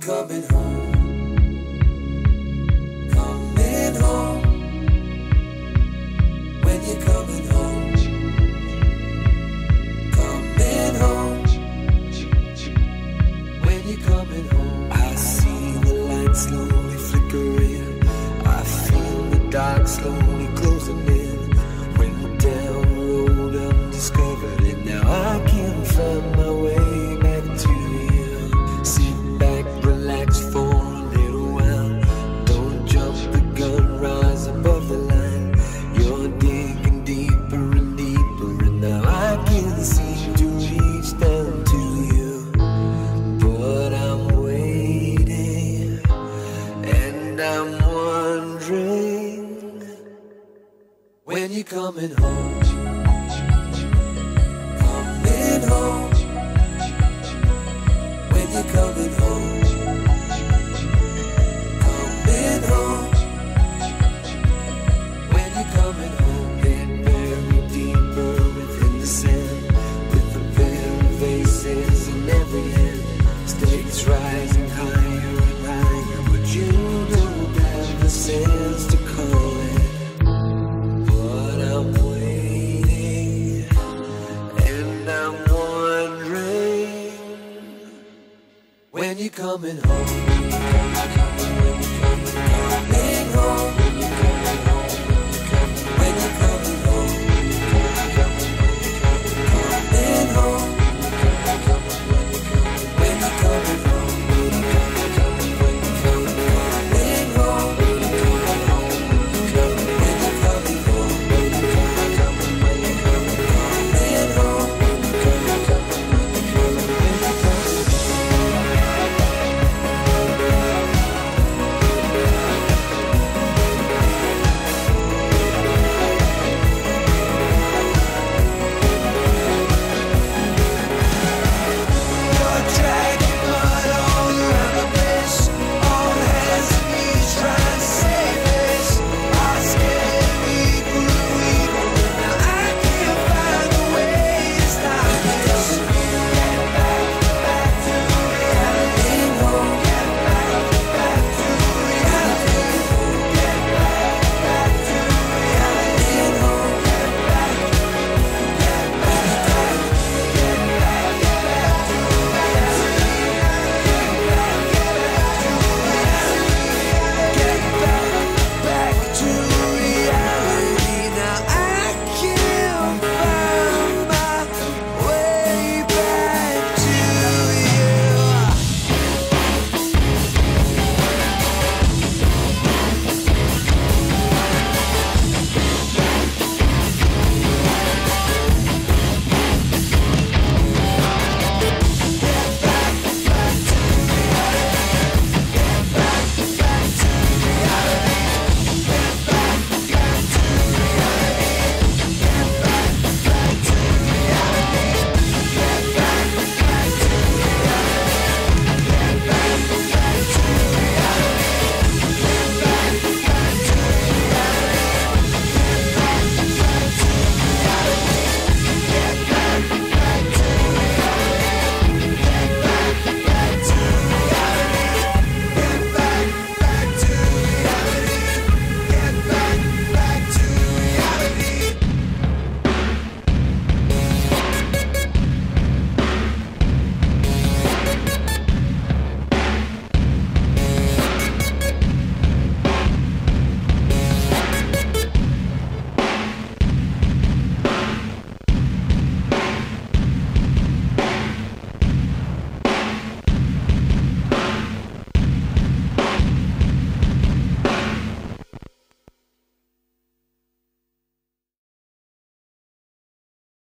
coming home? Coming home. When you coming home? Coming home. When you coming home? I see the light slowly flickering. I feel the dark slowly closing in. Went down the road undiscovered, and now I can't find my way back to you. Sit back, relax for a little while. Don't jump the gun, rise above the line. You're digging deeper and deeper, and now I can't seem to reach down to you. But I'm waiting, and I'm wondering when you coming home. Coming home. When you coming home. Coming home. When you coming home. Get buried deeper within the sand, with the very faces in every hand. Stakes rising higher and higher, but you don't have the sense to call it. But I'm waiting, and I'm wondering when you coming home.